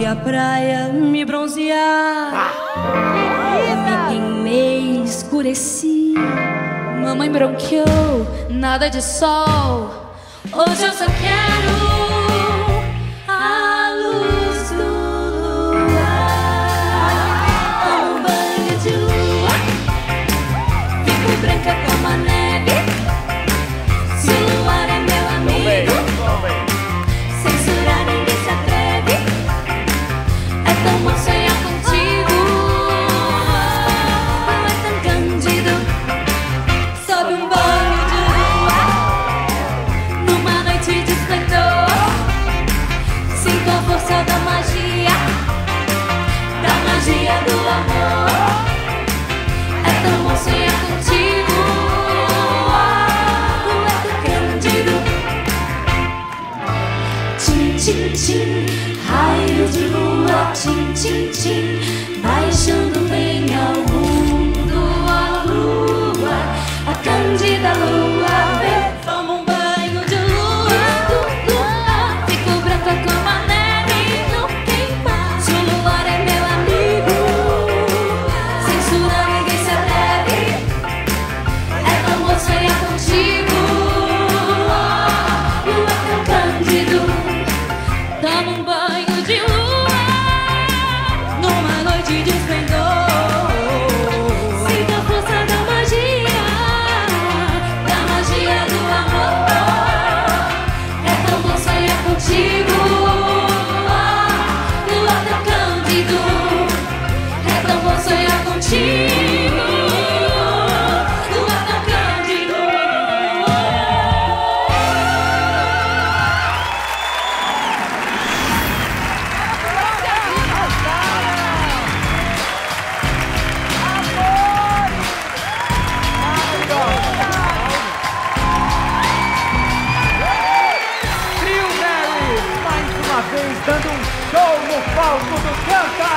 à praia me bronzear. Me queimei, escureci. Mamãe branqueou, nada de sol. Hoje eu só quero a luz do luar. Um banho de lua, fico branca como a neve. Se o luar é meu amigo, censurar ninguém se atreve. É tão bom sonhar contigo, não é tão cândido. Sob um banho de lua, numa noite de esplendor, sinto a força da magia do amor. É tão bom sonhar contigo, não é tão cândido. Tchim, tchim, tchim, raio de lua, tchim, tchim, tchim, baixando bem ao mundo a lua, a cândida lua, vê, toma um banho de lua, fico branca como a neve, não queima. Se o luar é meu amigo, censura ninguém se atreve. É tão bom sonhar contigo, lua tão cândido. Toma um banho de lua, numa noite de esplendor, sinta a força da magia do amor. É tão bom sonhar contigo, lua tão cândido. É tão bom sonhar contigo, lua tão cândido. Trio Mary, mais uma vez dando um show no palco do Canta!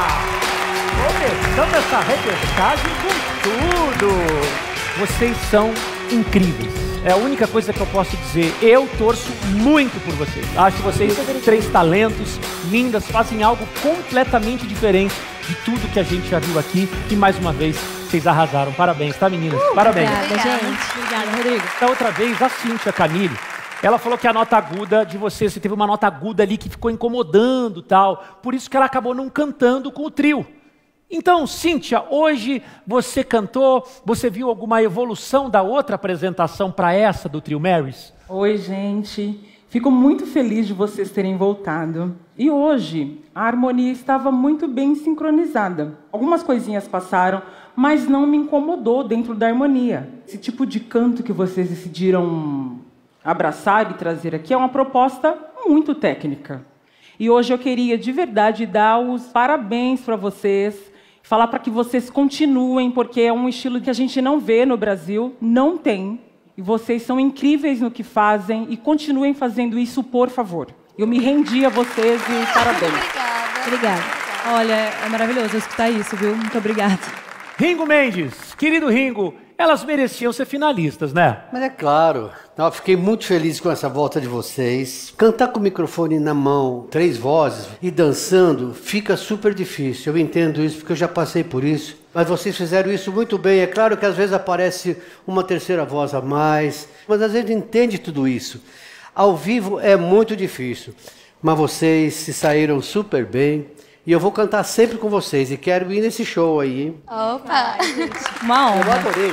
Começando essa repescagem com tudo! Vocês são incríveis. É a única coisa que eu posso dizer. Eu torço muito por vocês. Acho vocês três talentos, lindas, fazem algo completamente diferente de tudo que a gente já viu aqui. E mais uma vez, vocês arrasaram. Parabéns, tá, meninas? Parabéns. Obrigada, gente. Obrigada, Rodrigo. Da outra vez, a Cíntia Camille, ela falou que a nota aguda de você teve uma nota aguda ali que ficou incomodando e tal. Por isso que ela acabou não cantando com o trio. Então, Cíntia, hoje você cantou, você viu alguma evolução da outra apresentação para essa do Trio Marys? Oi, gente. Fico muito feliz de vocês terem voltado. E hoje, a harmonia estava muito bem sincronizada. Algumas coisinhas passaram, mas não me incomodou dentro da harmonia. Esse tipo de canto que vocês decidiram abraçar e trazer aqui é uma proposta muito técnica. E hoje eu queria, de verdade, dar os parabéns para vocês, falar para que vocês continuem, porque é um estilo que a gente não vê no Brasil, não tem. E vocês são incríveis no que fazem e continuem fazendo isso, por favor. Eu me rendi a vocês e parabéns. Obrigada. Olha, é maravilhoso escutar isso, viu? Muito obrigada. Ringo Mendes, querido Ringo, elas mereciam ser finalistas, né? Mas é claro, eu fiquei muito feliz com essa volta de vocês. Cantar com o microfone na mão, 3 vozes e dançando, fica super difícil. Eu entendo isso porque eu já passei por isso. Mas vocês fizeram isso muito bem. É claro que às vezes aparece uma terceira voz a mais, mas às vezes entende tudo isso. Ao vivo é muito difícil, mas vocês se saíram super bem. E eu vou cantar sempre com vocês e quero ir nesse show aí, hein? Opa! Uma honra. Eu adorei.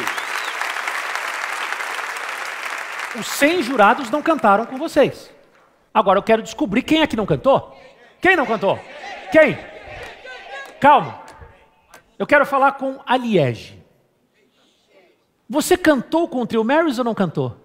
Os 100 jurados não cantaram com vocês. Agora eu quero descobrir quem é que não cantou. Quem não cantou? Quem? Calma. Eu quero falar com a Liege. Você cantou com o Trio Marys ou não cantou?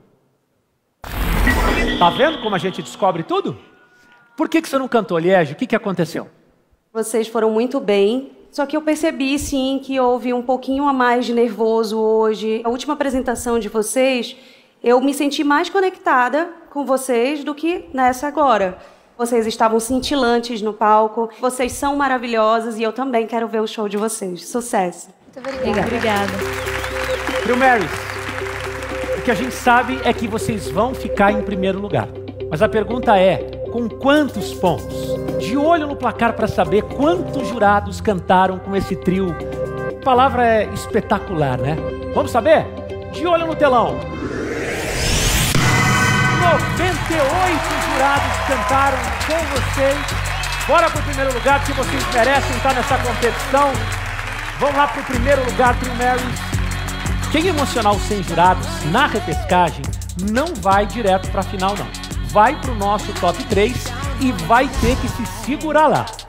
Tá vendo como a gente descobre tudo? Por que você não cantou, Liege? O que aconteceu? Vocês foram muito bem, só que eu percebi, sim, que houve um pouquinho a mais de nervoso hoje. A última apresentação de vocês, eu me senti mais conectada com vocês do que nessa agora. Vocês estavam cintilantes no palco, vocês são maravilhosas e eu também quero ver o show de vocês. Sucesso! Muito obrigada. Trio Marys, o que a gente sabe é que vocês vão ficar em primeiro lugar. Mas a pergunta é, com quantos pontos? de olho no placar para saber quantos jurados cantaram com esse trio. A palavra é espetacular, né? Vamos saber? De olho no telão. 98 jurados cantaram com vocês. Bora pro primeiro lugar, que vocês merecem estar nessa competição. Vamos lá pro primeiro lugar, Trio Marys. Quem emocionar os 100 jurados na repescagem não vai direto pra final, não. Vai pro nosso top 3 e vai ter que se segurar lá.